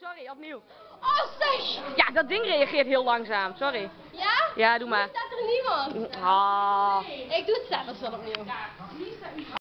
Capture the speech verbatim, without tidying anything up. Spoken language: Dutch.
sorry, opnieuw. Oh, zeg! Ja, dat ding reageert heel langzaam, sorry. Ja? Ja, doe maar. Nu staat er niemand. Ah. Ik doe het zelfs wel opnieuw.